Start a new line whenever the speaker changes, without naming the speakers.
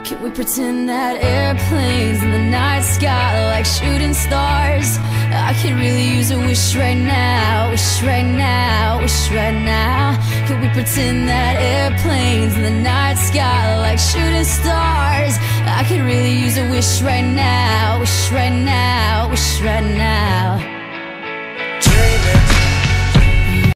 Can we pretend that airplanes in the night sky are like shooting stars? I could really use a wish right now, wish right now, wish right now. Can we pretend that airplanes in the night sky are like shooting stars? I could really use a wish right now, wish right now, wish right now.